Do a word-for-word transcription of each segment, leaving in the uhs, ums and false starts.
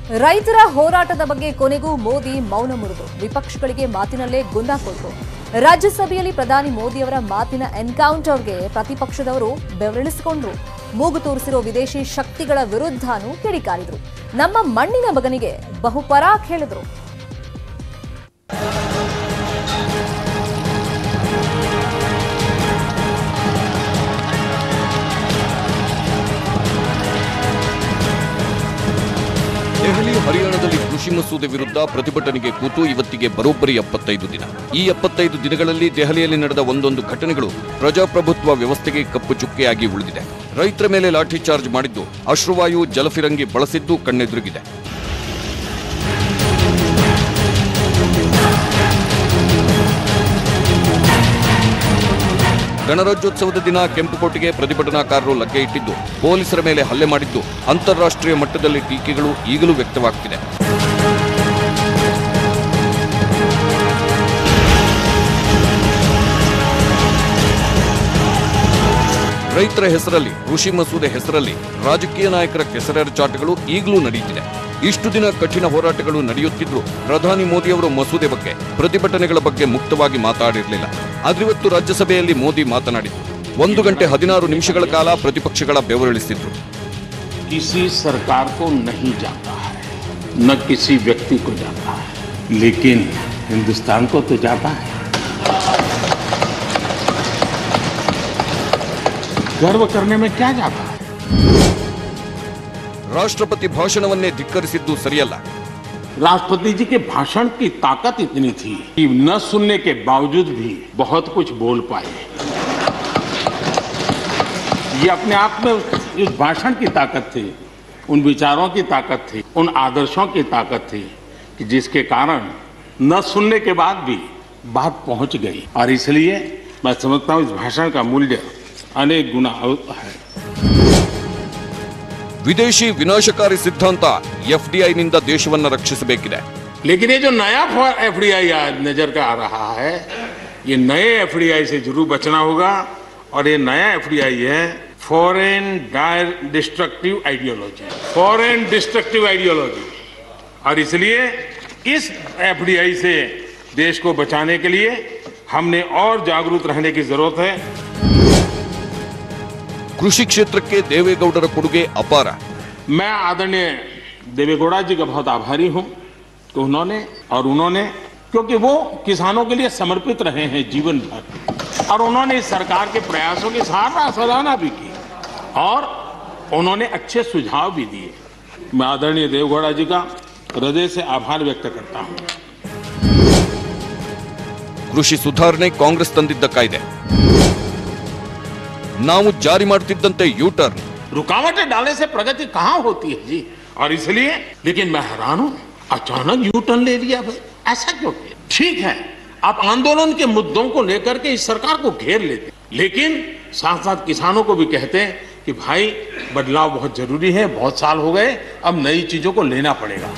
ರೈತರ ಹೋರಾಟದ ಬಗ್ಗೆ ಕೊನೆಗೂ ಮೋದಿ ಮೌನ ಮುರಿದು ವಿಪಕ್ಷಗಳಿಗೆ ಮಾತಿನಲ್ಲೇ ಗುಂಡ ಕೊಟ್ಟರು. ರಾಜ್ಯಸಭೆಯಲ್ಲಿ ಪ್ರಧಾನಿ ಮೋದಿಯವರ ಮಾತಿನ ಎನ್ಕೌಂಟರ್ಗೆ ಪ್ರತಿಪಕ್ಷದವರು ಬೆವರಿಳಿಸಿಕೊಂಡ್ರು. ಮೂಗು ತೂರಿಸಿರೋ ವಿದೇಶಿ ಶಕ್ತಿಗಳ ವಿರುದ್ಧನೂ ಕಿಡಿಕಾರಿದ್ರು. ನಮ್ಮ ಮಣ್ಣಿನ ಮಗನಿಗೆ ಬಹುಪರಾಕ್ ಹೇಳಿದ್ರು. ದೆಹಲಿ ಹರಿಯಾಣದಲ್ಲಿ ಕೃಷಿ ಮಸೂದೆ ವಿರುದ್ಧ ಪ್ರತಿಭಟನೆಗೆ ಕೂತು ಇವತ್ತಿಗೆ ಬರೋಬ್ಬರಿ ಎಪ್ಪತ್ತೈದು ದಿನ. ಈ ಎಪ್ಪತ್ತೈದು ದಿನಗಳಲ್ಲಿ ದೆಹಲಿಯಲ್ಲಿ ನಡೆದ ಒಂದೊಂದು ಘಟನೆಗಳು ಪ್ರಜಾಪ್ರಭುತ್ವ ವ್ಯವಸ್ಥೆಗೆ ಕಪ್ಪು ಚುಕ್ಕೆಯಾಗಿ ಉಳಿದಿದೆ. ರೈತರ ಮೇಲೆ ಲಾಠಿ ಚಾರ್ಜ್ ಮಾಡಿದ್ದು, ಅಶ್ರುವಾಯು, ಜಲಫಿರಂಗಿ ಬಳಸಿದ್ದು ಕಣ್ಣೆದುರಿಗಿದೆ. ಗಣರಾಜ್ಯೋತ್ಸವದ ದಿನ ಕೆಂಪುಕೋಟೆಗೆ ಪ್ರತಿಭಟನಾಕಾರರು ಲಗ್ಗೆ ಇಟ್ಟಿದ್ದು, ಪೊಲೀಸರ ಮೇಲೆ ಹಲ್ಲೆ ಮಾಡಿದ್ದು, ಅಂತಾರಾಷ್ಟ್ರೀಯ ಮಟ್ಟದಲ್ಲಿ ಟೀಕೆಗಳು ಈಗಲೂ ವ್ಯಕ್ತವಾಗ್ತಿದೆ. ರೈತರ ಹೆಸರಲ್ಲಿ, ಕೃಷಿ ಮಸೂದೆ ಹೆಸರಲ್ಲಿ ರಾಜಕೀಯ ನಾಯಕರ ಕೆಸರೆರಚಾಟಗಳು ಈಗಲೂ ನಡೆಯುತ್ತಿದೆ. ಇಷ್ಟು ದಿನ ಕಠಿಣ ಹೋರಾಟಗಳು ನಡೆಯುತ್ತಿದ್ರು ಪ್ರಧಾನಿ ಮೋದಿಯವರು ಮಸೂದೆ ಬಗ್ಗೆ, ಪ್ರತಿಭಟನೆಗಳ ಬಗ್ಗೆ ಮುಕ್ತವಾಗಿ ಮಾತಾಡಿರಲಿಲ್ಲ. ಆದ್ರಿವತ್ತು ರಾಜ್ಯಸಭೆಯಲ್ಲಿ ಮೋದಿ ಮಾತನಾಡಿದ್ರು. ಒಂದು ಗಂಟೆ ಹದಿನಾರು ನಿಮಿಷಗಳ ಕಾಲ ಪ್ರತಿಪಕ್ಷಗಳ ಬೆವರಿಳಿಸಿದ್ರು. किसी सरकार को नहीं जाता है, न किसी व्यक्ति को जाता है, लेकिन हिंदुस्तान को तो जाता है. गर्व करने में क्या जाता है? राष्ट्रपति भाषणवन्ನೇ ಧಿಕ್ಕರಿಸಿದ್ದು ಸರಿಯಲ್ಲ. राष्ट्रपति जी के भाषण की ताकत इतनी थी कि न सुनने के बावजूद भी बहुत कुछ बोल पाए. ये अपने आप में उस भाषण की ताकत थी, उन विचारों की ताकत थी, उन आदर्शों की ताकत थी कि जिसके कारण न सुनने के बाद भी बात पहुंच गई. और इसलिए मैं समझता हूं इस भाषण का मूल्य अनेक गुना है. ವಿದೇಶಿ ವಿನಾಶಕಾರಿ ಸಿದ್ಧಾಂತ ಎಫ್ಡಿಐ ನಿಂದ ದೇಶವನ್ನ ರಕ್ಷಿಸಬೇಕಿದೆ. लेकिन ये जो नया एफडीआई नजर का आ रहा है, ये नए एफडीआई से जरूर बचना होगा. और ये नया एफडीआई है foreign destructive ideology, foreign destructive ideology. और इसलिए इस एफडीआई से देश को बचाने के लिए हमने और जागरूक रहने की जरूरत है. ಕೃಷಿ ಕ್ಷೇತ್ರಕ್ಕೆ ದೇವೇಗೌಡರ ಕೊಡುಗೆ ಅಪಾರ. मैं आदरणीय देवेगौड़ा जी का बहुत आभारी हूं कि उन्होंने और उन्होंने क्योंकि वो किसानों के लिए समर्पित रहे हैं जीवन भर, और उन्होंने इस सरकार के प्रयासों की सराहना भी की और उन्होंने अच्छे सुझाव भी दिए. मैं आदरणीय देवेगौड़ा जी का हृदय से आभार व्यक्त करता हूं. ಕೃಷಿ ಸುಧಾರಣೆ ಕಾಂಗ್ರೆಸ್ ತಂದಿದ್ದ ಕಾಯ್ದೆ ನಾವು ಜಾರಿ ಮಾಡ್ತಿದ್ದಂತೆ ಯೂ ಟರ್ನ್. रुकावटें डालने से प्रगति कहां होती है जी. और इसलिए लेकिन मैं हैरान हूं, अचानक यू टर्न ले लिया. भाई ऐसा क्यों किया? ठीक है, आप आंदोलन के मुद्दों को लेकर के इस सरकार को घेर लेते, लेकिन साथ साथ किसानों को भी कहते हैं कि भाई बदलाव बहुत जरूरी है, बहुत साल हो गए, अब नई चीजों को लेना पड़ेगा.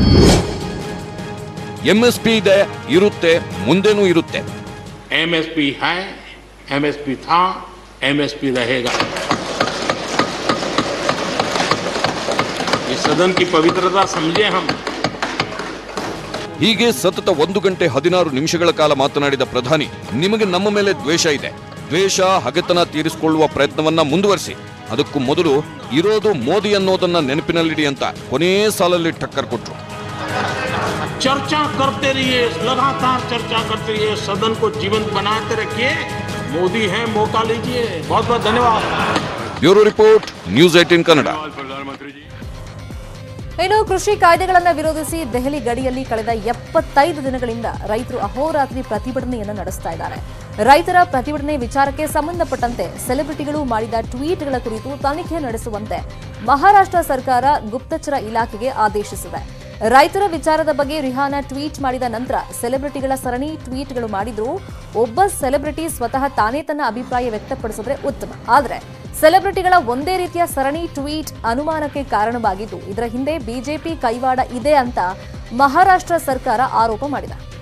ಎಂಎಸ್ಪಿ ಇದೆ, ಇರುತ್ತೆ, ಮುಂದೇನೂ ಇರುತ್ತೆ. एमएसपी है, एमएसपी था, एमएसपी रहेगा. ये सदन की पवित्रता समझे हम. ಹೀಗೆ ಸತತ ಒಂದು ಗಂಟೆ ಹದಿನಾರು ನಿಮಿಷಗಳ ಕಾಲ ಮಾತನಾಡಿದ ಪ್ರಧಾನಿ, ನಿಮಗೆ ನಮ್ಮ ಮೇಲೆ ದ್ವೇಷ ಇದೆ, ದ್ವೇಷ ಹಗೆತನ ತೀರಿಸಿಕೊಳ್ಳುವ ಪ್ರಯತ್ನವನ್ನ ಮುಂದುವರಿಸಿ, ಅದಕ್ಕೂ ಮೊದಲು ಇರೋದು ಮೋದಿ ಅನ್ನೋದನ್ನ ನೆನಪಿನಲ್ಲಿಡಿ ಅಂತ ಕೊನೇ ಸಾಲಲ್ಲಿ ಟಕ್ಕರ್ ಕೊಟ್ರು. चर्चा करते रहिए, लगातार चर्चा करते रहिए, सदन को जीवंत बनाते रखिए. मोदी है, मौका लीजिए. बहुत बहुत धन्यवाद. Bureau report, news eighteen Kannada. ಇನ್ನು ಕೃಷಿ ಕಾಯ್ದೆಗಳನ್ನು ವಿರೋಧಿಸಿ ದೆಹಲಿ ಗಡಿಯಲ್ಲಿ ಕಳೆದ ಎಪ್ಪತ್ತೈದು ದಿನಗಳಿಂದ ರೈತರು ಅಹೋರಾತ್ರಿ ಪ್ರತಿಭಟನೆಯನ್ನು ನಡೆಸ್ತಾ ಇದ್ದಾರೆ. ರೈತರ ಪ್ರತಿಭಟನೆ ವಿಚಾರಕ್ಕೆ ಸಂಬಂಧಪಟ್ಟಂತೆ ಸೆಲೆಬ್ರಿಟಿಗಳು ಮಾಡಿದ ಟ್ವೀಟ್ಗಳ ಕುರಿತು ತನಿಖೆ ನಡೆಸುವಂತೆ ಮಹಾರಾಷ್ಟ್ರ ಸರ್ಕಾರ ಗುಪ್ತಚರ ಇಲಾಖೆಗೆ ಆದೇಶಿಸಿದೆ. ರೈತರ ವಿಚಾರದ ಬಗ್ಗೆ ರಿಹಾನಾ ಟ್ವೀಟ್ ಮಾಡಿದ ನಂತರ ಸೆಲೆಬ್ರಿಟಿಗಳ ಸರಣಿ ಟ್ವೀಟ್ಗಳು ಮಾಡಿದ್ರು. ಒಬ್ಬ ಸೆಲೆಬ್ರಿಟಿ ಸ್ವತಃ ತಾನೇ ತನ್ನ ಅಭಿಪ್ರಾಯ ವ್ಯಕ್ತಪಡಿಸಿದ್ರೆ ಉತ್ತಮ, ಆದರೆ ಸೆಲೆಬ್ರಿಟಿಗಳ ಒಂದೇ ರೀತಿಯ ಸರಣಿ ಟ್ವೀಟ್ ಅನುಮಾನಕ್ಕೆ ಕಾರಣವಾಗಿದ್ದು, ಇದರ ಹಿಂದೆ ಬಿಜೆಪಿ ಕೈವಾಡ ಇದೆ ಅಂತ ಮಹಾರಾಷ್ಟ್ರ ಸರ್ಕಾರ ಆರೋಪ ಮಾಡಿದೆ.